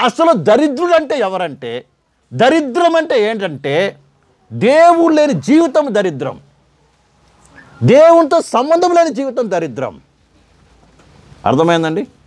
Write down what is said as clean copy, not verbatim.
అసలు దరిద్రుడు అంటే ఎవరంటే, దరిద్రం అంటే ఏంటంటే దేవుడు లేని జీవితం దరిద్రం, దేవునితో సంబంధం లేని జీవితం దరిద్రం. అర్థమైందండి?